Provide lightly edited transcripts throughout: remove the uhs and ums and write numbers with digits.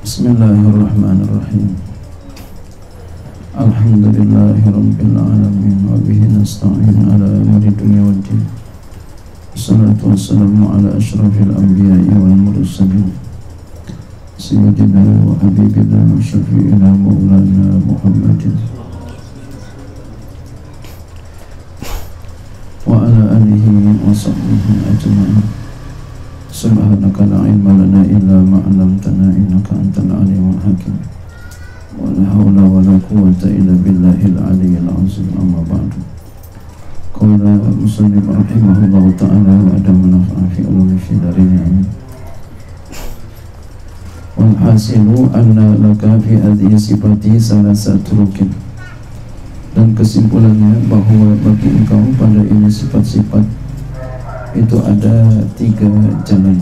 Bismillahirrahmanirrahim. Alhamdulillahirabbil alamin wa bihi nasta'in ala umuri dunya waddin. Wassalatu wassalamu ala asyrafil anbiya'i wal mursalin sayyidina wa habibina wa syafi'ina maulana Muhammadin wa ala alihi wa sahbihi ajma'in. Subhanaka la ilma lana illa ma 'allamtana innaka antal alimul hakim. Wa la hawla wa la quwwata illa billahil aliyyil azim. Amma ba'du. Qala musannif rahimahullahu ta'ala wa adama nafa'a fi ulumi fi darin amin. Wal hasilu anna laka fi hadhihi sifati salasatu rukin. Dan kesimpulannya bahwa bagi engkau pada ini sifat-sifat itu ada 3 jalan.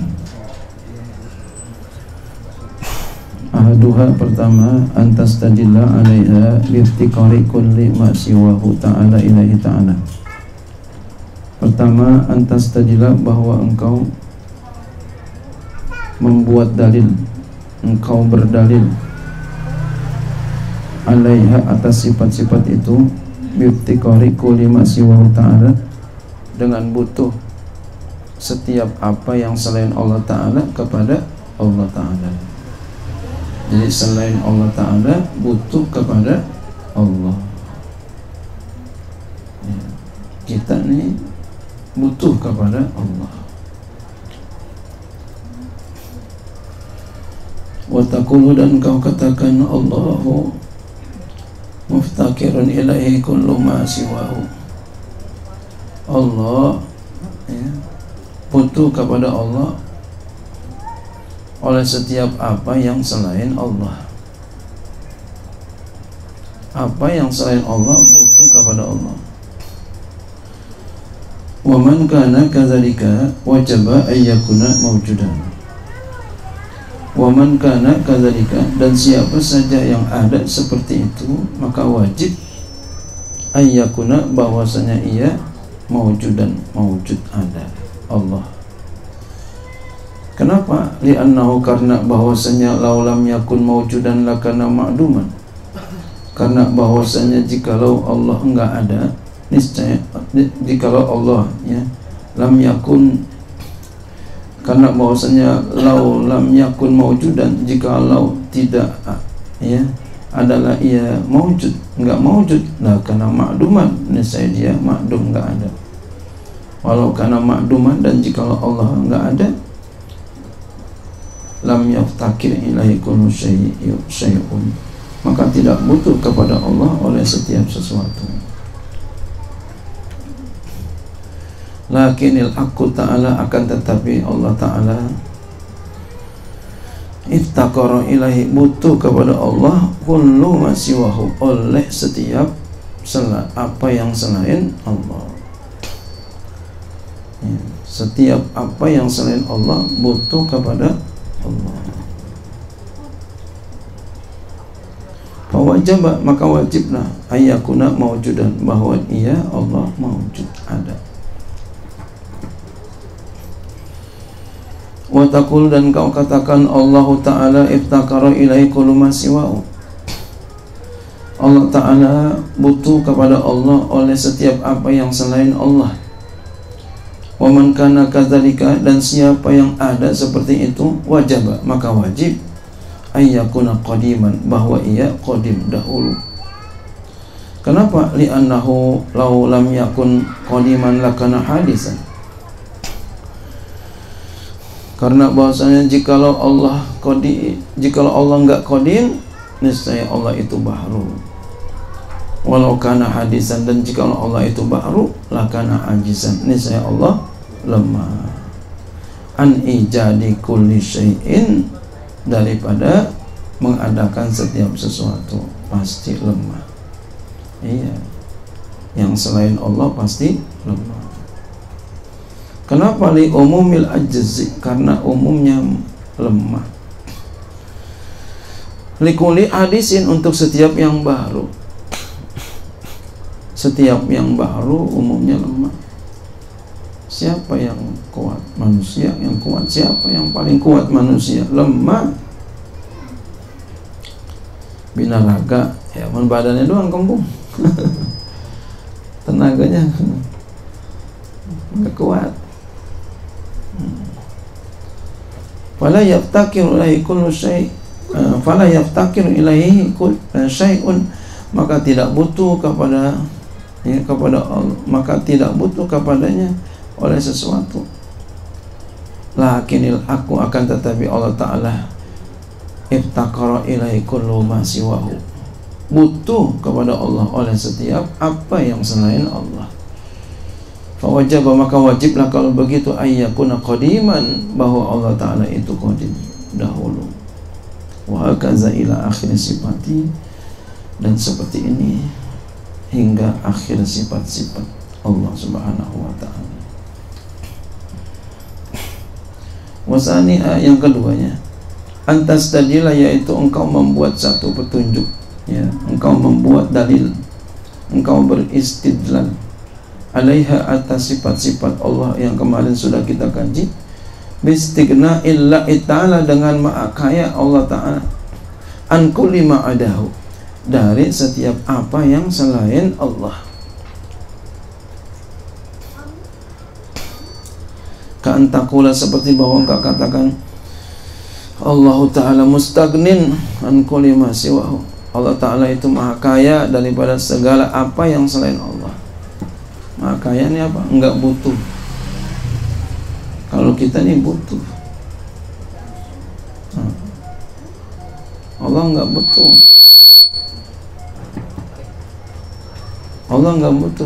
Ahaduha, pertama, antastadilla 'alaiha liftiqari kulli ma siwahu ta'ala ilaihi ta'ala. Pertama, antastadilla, bahwa engkau membuat dalil, engkau berdalil 'alaiha, atas sifat-sifat itu, liftiqari kulli ma siwahu ta'ala, dengan butuh setiap apa yang selain Allah Ta'ala kepada Allah Ta'ala. Jadi selain Allah Ta'ala butuh kepada Allah. Kita nih butuh kepada Allah. Wa taqulu, dan kau katakan, Allahu muftakirun ilaihi kullu ma siwahu. Allah butuh kepada Allah oleh setiap apa yang selain Allah. Apa yang selain Allah butuh kepada Allah. Wa man kana kadzalika wajaba ayyakuna mawjudan. Wa man kana kadzalika, dan siapa saja yang ada seperti itu, maka wajib ayyakuna, bahwasanya ia mawjudan, mawjud, ada Allah. Kenapa? Li'annahu, karena bahwasanya laulam yakun mawjudan lakana ma'duman. Karena bahwasanya jikalau Allah enggak ada, niscaya jikalau Allah lam yakun, karena bahwasanya laulam yakun mawjudan, jikalau tidak adalah ia mawjud, enggak mawjud, lakana ma'duman, niscaya dia ma'dum, enggak ada. Walau karena ma'duman, dan jikalau Allah enggak ada, lam yaftakir ilaihi kullu syai'un, maka tidak butuh kepada Allah oleh setiap sesuatu. Lakinil haqqu ta'ala, akan tetapi Allah Ta'ala iftaqara ilaihi, butuh kepada Allah, kullu ma siwahu, oleh setiap apa yang selain Allah. Setiap apa yang selain Allah butuh kepada Allah. Fawajaba, maka wajiblah ayyakuna mawjudan, bahwa ia Allah mawjud, ada. Wa taqul, dan kau katakan, Allah Ta'ala iftaqara ilaihi kullu ma siwahu. Allah Ta'ala butuh kepada Allah oleh setiap apa yang selain Allah. Wa man kana kadzalika, dan siapa yang ada seperti itu, wajaba, maka wajib ayyakuna qadiman, bahwa ia qadim, dahulu. Kenapa? Li'annahu law lam yakun qadiman lakana hadisan. Karena bahwasanya jikalau Allah enggak qadim, niscaya Allah itu baru. Walau kana hadisan, dan jikalau Allah itu baru, lakana ajizan, niscaya Allah lemah. An ijadi kulli syai'in, daripada mengadakan setiap sesuatu, pasti lemah. Iya, yang selain Allah pasti lemah. Kenapa? Li umumil ajzi, karena umumnya lemah. Likuli hadisin, untuk setiap yang baru. Setiap yang baru umumnya lemah. Siapa yang kuat? Manusia yang kuat. Siapa yang paling kuat? Manusia. Lemah. binaraga, ya badannya doang kembung. Tenaganya nggak kuat. Fala yaftakiru ilaihi kullu syai', fala yaftakiru ilaihi kullu syai'un, maka tidak butuh kepada Allah, maka tidak butuh kepadanya oleh sesuatu. Lakinil aku, akan tetapi Allah Ta'ala iftaqara ilaihi kullu ma siwahu, butuh kepada Allah oleh setiap apa yang selain Allah. Fawajaba, maka wajiblah kalau begitu ayyakuna qadiman, bahwa Allah Ta'ala itu qadim, dahulu. Wa hakaza ila akhir sifati, dan seperti ini hingga akhir sifat-sifat Allah Subhanahu wa Ta'ala. Wasani, yang keduanya, antastadila, yaitu engkau membuat satu petunjuk, ya, engkau membuat dalil, engkau beristidlal alaiha, atas sifat-sifat Allah yang kemarin sudah kita kaji, bistighna illa ta'ala, dengan maha kaya Allah Ta'ala, an kulli ma'adahu, dari setiap apa yang selain Allah. Ka'antakula, seperti bahwa engkau katakan Allah Ta'ala mustagnin an kulli ma siwahu, Allah Ta'ala itu maha kaya daripada segala apa yang selain Allah. Maha kaya ini apa? Enggak butuh. Kalau kita ini butuh. Allah enggak butuh. Allah enggak butuh.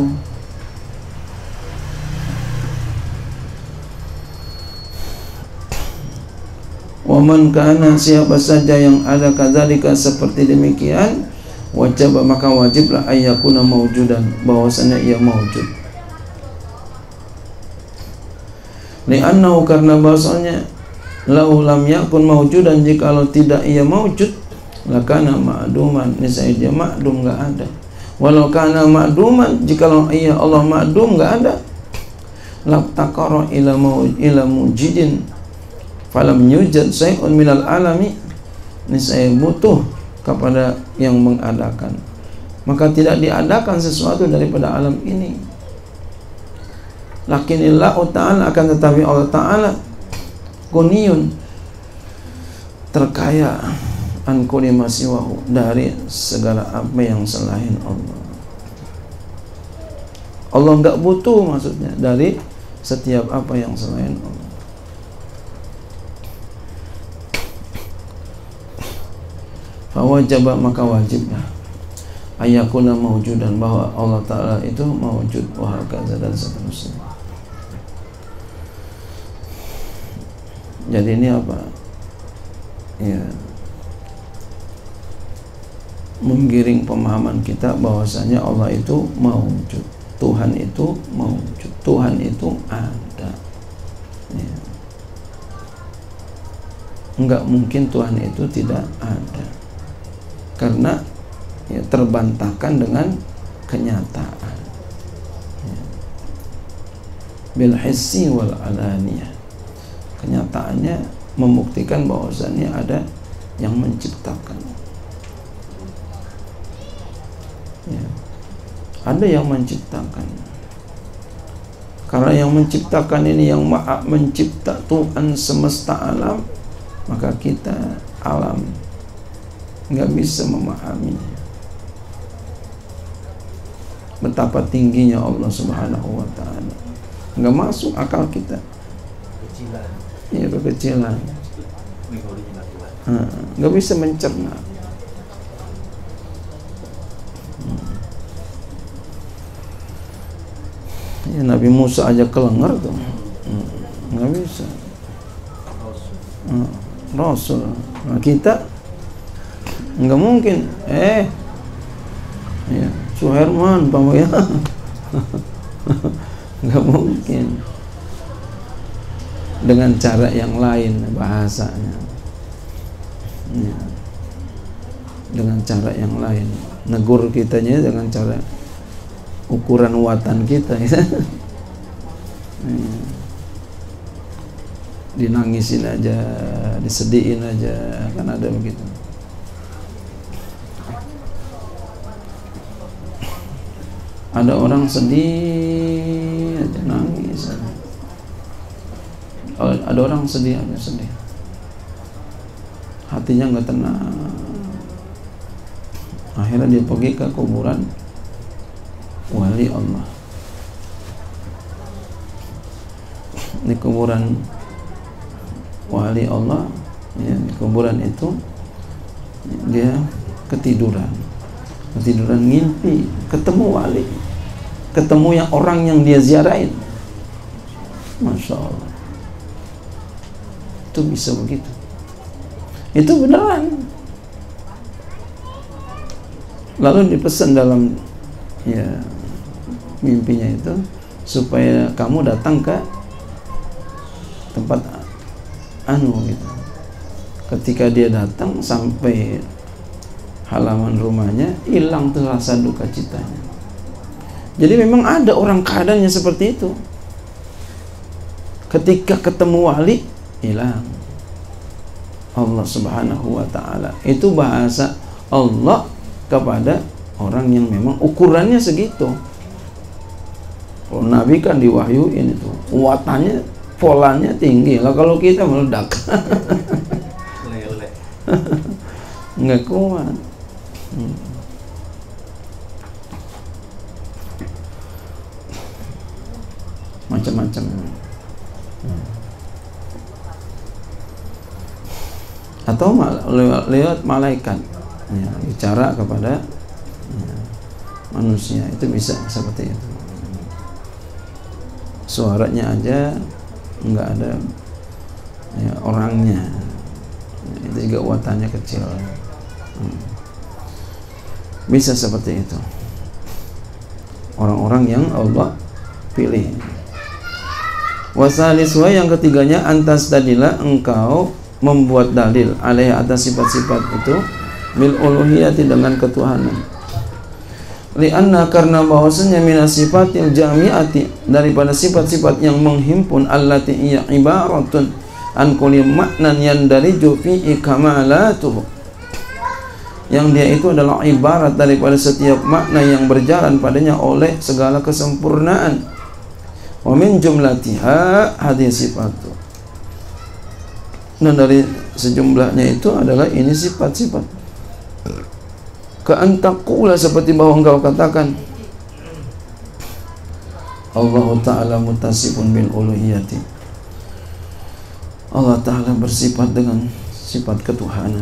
Waman kana, siapa saja yang ada kadzalika, seperti demikian, wajib, maka wajiblah ayyakuna maujudan, bahwasanya ia maujud. Li'annahu, karena bahwasanya lau lam yakun maujudan, jikalau tidak ia maujud, lakana ma'duman, niscaya dia ma'dum, enggak ada. Walau kana ma'duman, jikalau ia Allah ma'dum, enggak ada, labtaqara ila mujidin falam yujad syai'un minal alami, niscaya butuh kepada yang mengadakan, maka tidak diadakan sesuatu daripada alam ini. Lakinillahu ta'ala, akan tetapi Allah Ta'ala kuniyun, terkaya, an kulli ma siwahu, dari segala apa yang selain Allah. Allah enggak butuh, maksudnya dari setiap apa yang selain Allah. Fawajaba, maka wajibnya ayakuna mawjudan, bahwa Allah Ta'ala itu mawjud, wa hakaza, dan seterusnya. Jadi ini apa? Ya, menggiring pemahaman kita bahwasanya Allah itu mawjud, Tuhan itu mawjud, Tuhan itu ada. Ya. Enggak mungkin Tuhan itu tidak ada, karena ya, terbantahkan dengan kenyataan, ya. Bil hissi wal alaniyah, kenyataannya membuktikan bahwasannya ada yang menciptakan, ya. Ada yang menciptakan. Karena yang menciptakan ini yang maha mencipta, Tuhan semesta alam, maka kita alam nggak bisa memahami betapa tingginya Allah Subhanahu wa Ta'ala. Nggak masuk akal kita. Ya, kekecilan. Nggak bisa mencerna. Ya, Nabi Musa aja kelengar tuh, nggak bisa. Rasul. Nah, kita nggak mungkin. Ya, Suherman, Pak ya. Nggak mungkin. Dengan cara yang lain bahasanya, ya. Dengan cara yang lain, negur kitanya dengan cara ukuran watan kita, ya. Dinangisin aja, disedihin aja, kan ada begitu. Ada orang sedih aja, nangis aja. Ada orang sedih aja, sedih, hatinya nggak tenang. Akhirnya dia pergi ke kuburan wali Allah. Di kuburan wali Allah, ya, di kuburan itu dia ketiduran ngimpi ketemu wali, ketemu yang orang yang dia ziarahin. Masya Allah, itu bisa begitu, itu beneran. Lalu dipesan dalam ya mimpinya itu supaya kamu datang ke tempat gitu. Ketika dia datang sampai halaman rumahnya, hilang tuh rasa duka citanya. Jadi memang ada orang keadaannya seperti itu. Ketika ketemu wali, hilang. Allah Subhanahu wa ta'ala, itu bahasa Allah kepada orang yang memang ukurannya segitu. Kalau Nabi kan diwahyuin itu, kuatannya, polanya tinggi lah. Kalau kita meledak, nggak kuat. Macam-macam. Atau lewat malaikat, ya, bicara kepada manusia, itu bisa seperti itu. Suaranya aja nggak ada ya, orangnya, itu juga watannya kecil. Bisa seperti itu orang-orang yang Allah pilih. Wasaliswa, yang ketiganya, antas tadilah, engkau membuat dalil alaih, atas sifat-sifat itu, bil uluhiyati, dengan ketuhanan. Lianna, karena bahwasanya minasifatil jami'ati, daripada sifat-sifat yang menghimpun, allati iya ibaratun an kulli maknan yandariju fi kamalatuhu, yang dia itu adalah ibarat daripada setiap makna yang berjalan padanya oleh segala kesempurnaan. Wa min jumlatiha hadhihi sifatu, dan dari sejumlahnya itu adalah ini sifat-sifat. Ka'antakula, seperti bahwa engkau katakan, Allah Ta'ala mutasifun bil uluhiyati, Allah Ta'ala bersifat dengan sifat ketuhanan.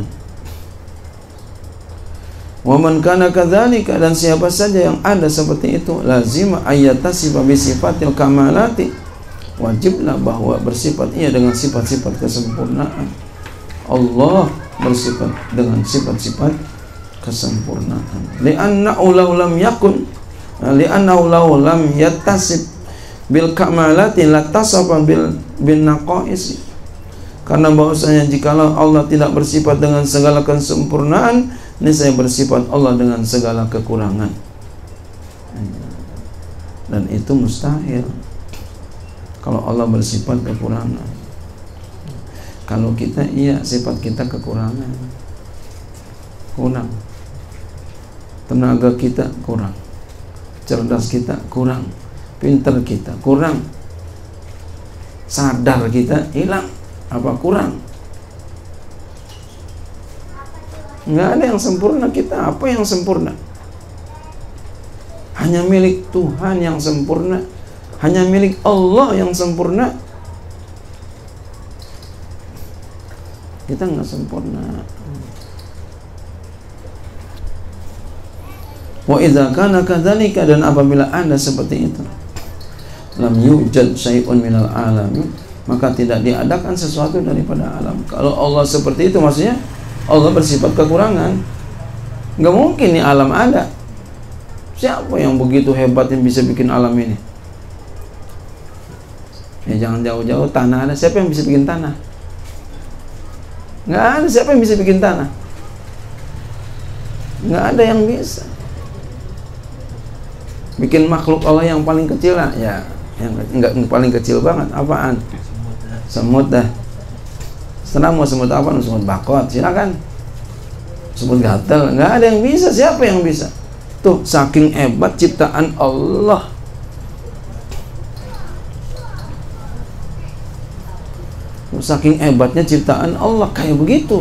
Wa man kana kadzalika, dan siapa saja yang ada seperti itu, lazim ayyatasifa bi sifatil kamalati, wajiblah bahwa bersifat ia dengan sifat-sifat kesempurnaan. Allah bersifat dengan sifat-sifat kesempurnaan. Li'annahu law lam yakun, li'annahu law lam yattasib bil kamalati latasafa bil naqais, karena bahwasanya jikalau Allah tidak bersifat dengan segala kesempurnaan, niscaya bersifat Allah dengan segala kekurangan, dan itu mustahil kalau Allah bersifat kekurangan. Kalau kita, iya, sifat kita kekurangan, kurang, tenaga kita kurang, cerdas kita kurang, pintar kita kurang, sadar kita hilang, apa kurang? Nggak ada yang sempurna kita. Apa yang sempurna? Hanya milik Tuhan yang sempurna, hanya milik Allah yang sempurna. Kita nggak sempurna. Wa idza kana kadzalika, dan apabila Anda seperti itu, lam yujad syai'un minal alami, maka tidak diadakan sesuatu daripada alam. Kalau Allah seperti itu, maksudnya Allah bersifat kekurangan. Nggak mungkin nih alam ada. Siapa yang begitu hebat yang bisa bikin alam ini? Ya jangan jauh-jauh, tanah ada. Siapa yang bisa bikin tanah? Nggak ada. Siapa yang bisa bikin tanah? Nggak ada yang bisa. Bikin makhluk Allah yang paling kecil lah, ya, yang enggak paling kecil banget, apaan? Semut dah. Setelah mau semut apa? Semut bakot, silakan. Semut gatel, nggak ada yang bisa. Siapa yang bisa? Tuh, saking hebat ciptaan Allah. Saking hebatnya ciptaan Allah kayak begitu.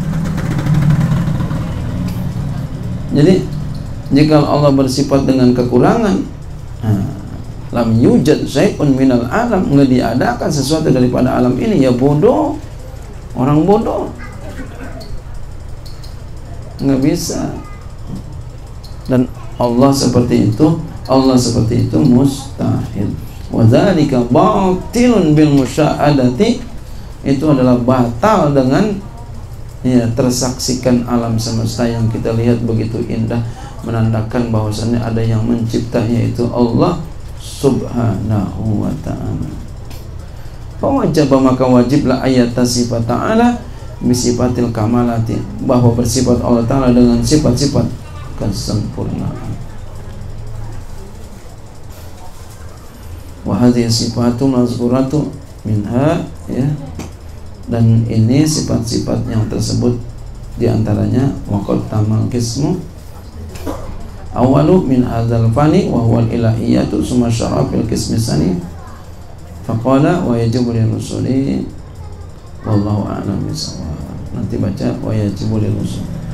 Jadi jika Allah bersifat dengan kekurangan, lam yujad syai'un minal alam, nggak diadakan sesuatu daripada alam ini, ya bodoh, orang bodoh, nggak bisa. Dan Allah seperti itu mustahil. Wa dzalika batilun bil musyahadati, itu adalah batal dengan tersaksikan alam semesta yang kita lihat begitu indah, menandakan bahwasannya ada yang mencipta, yaitu Allah subhanahu wa ta'ala. Fawajib, maka wajiblah ayat sifat ta'ala bisifatil kamalati, bahwa bersifat Allah ta'ala dengan sifat-sifat kesempurnaan. Wa hadhihi sifatu mazkuratu minha, ya, dan ini sifat-sifat yang tersebut diantaranya waqad tamal qismu awalu min hadzal fani wa huwa al-ilahiyatu summa syara fil qismi tsani faqala wa yajibu lil rusuli wallahu a'lam bissawab. Nanti baca wa yajibu lil rusuli.